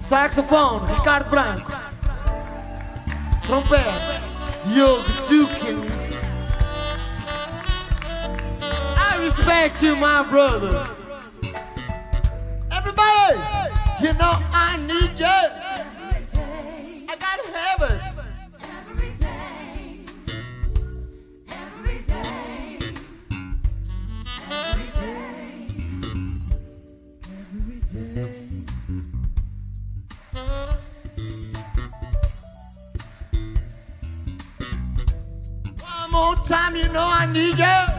Saxofone, Ricardo Branco. Trompete, Diogo Dukins. I respect you, my brothers. Everybody, you know I need you. Every day, I gotta have it. every day, every day, every day, every day. One more time, you know I need you.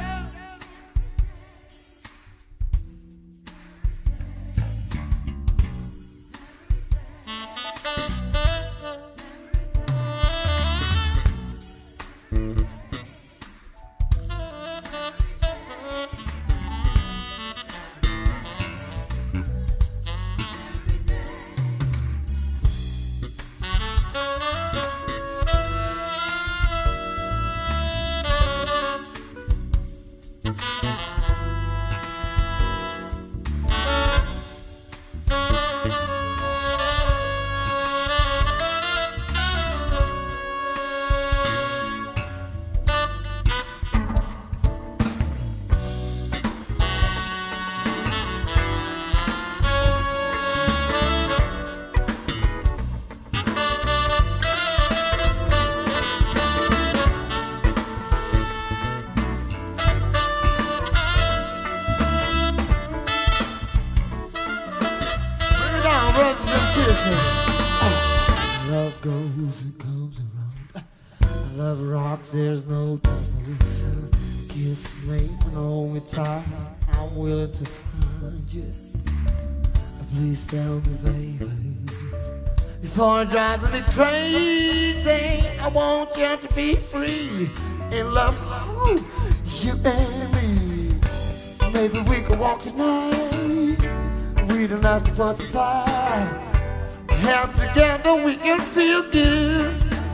Love goes and comes around. Love rocks, there's no doubt. Kiss me and hold me tight. I'm willing to find you. Please tell me, baby, before I drive me crazy. I want you to be free in love. Oh, you and me. Maybe we could walk tonight. We don't have to fuss and fight. Held together, we can feel good.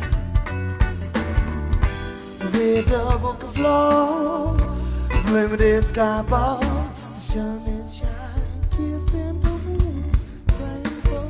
Read the book of love, limited sky ball. The sun is shining, kissing the moon. Praying for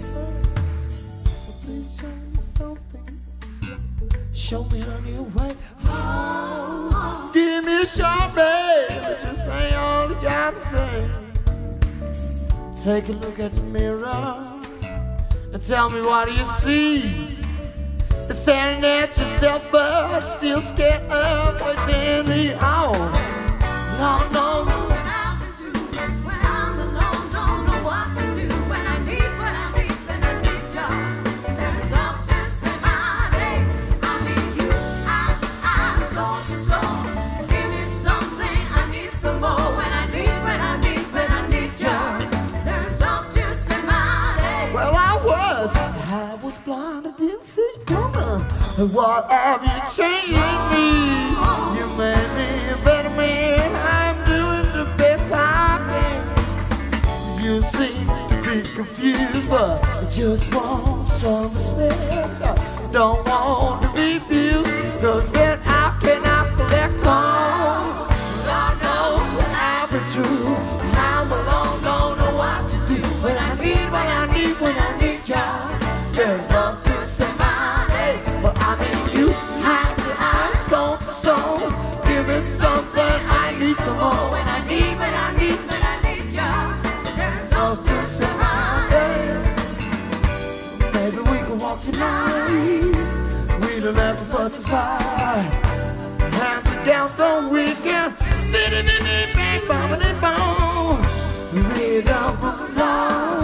please show me something. Show me honey white. Oh, give me a shot, baby. Just say all you gotta say. Take a look at the mirror and tell me, what do you see? Staring at yourself, but still scared of what's in me. Oh, no, no. When I'm alone, don't know what to do. When I need you. There's love to set my day. I need you, eye to eye, soul to soul. Give me something, I need some more. When I need you. There's love to set my day. Well, I was blind, I didn't see it coming. What have you changed in me? You made me a better man. I'm doing the best I can. You seem to be confused, but I just want some respect. Don't want to be abused, cause then I cannot collect home. God knows when I've been true. I'm alone, don't know what to do. When I need you. There's love to set my day. But I mean you, eye to eye, soul to soul. Give me something, I need some more. When I need you. There's love to set my day. Maybe we can walk tonight. We don't have to fuss and fight. Hands together, we can bang, bang, bang, bang, bang. Read a book of love.